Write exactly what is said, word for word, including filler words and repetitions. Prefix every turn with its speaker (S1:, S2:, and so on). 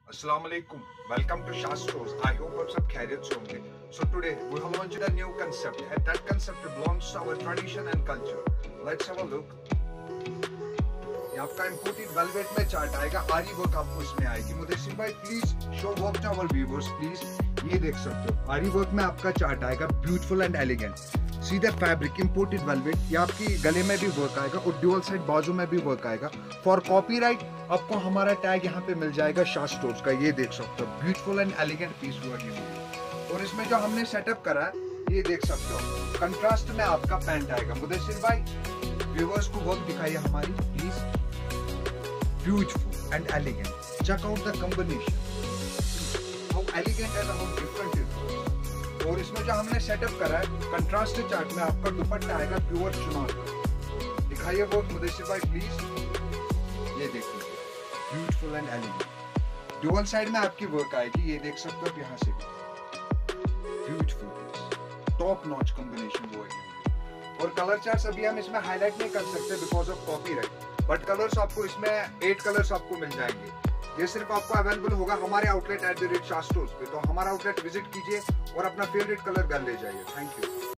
S1: Assalamu alaikum. Welcome to Shah Stores. I hope आप सब खैरियत से होंगे. So today we have launched a new concept and that concept belongs to our tradition and culture. Let's have a look. ये आपका imported velvet में chart आएगा. आरी वर्क आपको इसमें आएगी. मुदस्सिर भाई please show work to our viewers please. ये देख सकते हो आरी वर्क में आपका चार्ट आएगा. Beautiful and elegant. सीधा फैब्रिक इंपोर्टेड वेलवेट. ये आपकी गले में भी वर्क आएगा और ड्यूअल साइड बाजू में भी वर्क आएगा. फॉर कॉपीराइट आपको हमारा टैग यहाँ पे मिल जाएगा शाह स्टोर्स का. ये देख सकते हो ब्यूटीफुल एंड एलिगेंट पीस हुआ ये. और इसमें जो हमने सेटअप करा है ये देख सकते हो कंट्रास्ट में आपका पैंट आएगा. मुदस्सिर भाई व्यूअर्स को वर्क दिखाइए हमारी please. Beautiful and elegant. Check out the combination. How elegant and how different it. और इसमें जो हमने सेटअप करा है कंट्रास्ट चार्ट में आपका दुपट्टा आएगा प्योर चिनॉन. दिखाइए वर्क मुदस्सिर भाई प्लीज. ये देखिए beautiful and elegant. Dual side में आपकी वर्क आएगी. ये देख सकते हो यहाँ से ब्यूटीफुल टॉप नॉच कॉम्बिनेशन वो है. और कलर चार्ट्स अभी हम इसमें हाईलाइट नहीं कर सकते because of copyright. But colours आपको इसमें एट कलर्स आपको मिल जाएंगे. ये सिर्फ आपको अवेलेबल होगा हमारे outlet at the rate Shah stores पे. तो हमारा आउटलेट विजिट कीजिए और अपना फेवरेट कलर घर ले जाइए. Thank you.